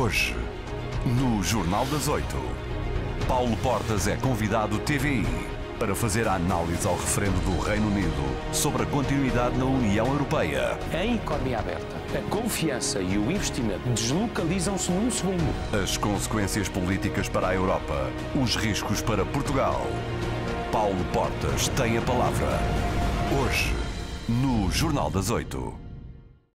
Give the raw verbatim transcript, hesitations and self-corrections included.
Hoje, no Jornal das Oito, Paulo Portas é convidado T V I para fazer a análise ao referendo do Reino Unido sobre a continuidade na União Europeia. Em economia aberta, a confiança e o investimento deslocalizam-se num segundo. As consequências políticas para a Europa, os riscos para Portugal. Paulo Portas tem a palavra. Hoje, no Jornal das Oito.